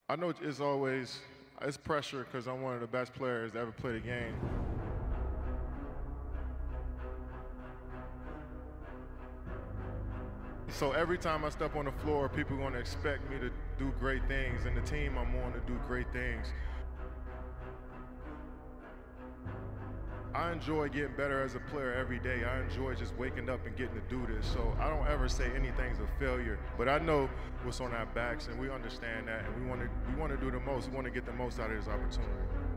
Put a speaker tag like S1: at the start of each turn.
S1: I know it's pressure because I'm one of the best players to ever play the game. So every time I step on the floor, people are going to expect me to do great things, and the team I'm on to do great things. I enjoy getting better as a player every day. I enjoy just waking up and getting to do this. So I don't ever say anything's a failure, but I know what's on our backs, and we understand that, and we want to do the most. We want to get the most out of this opportunity.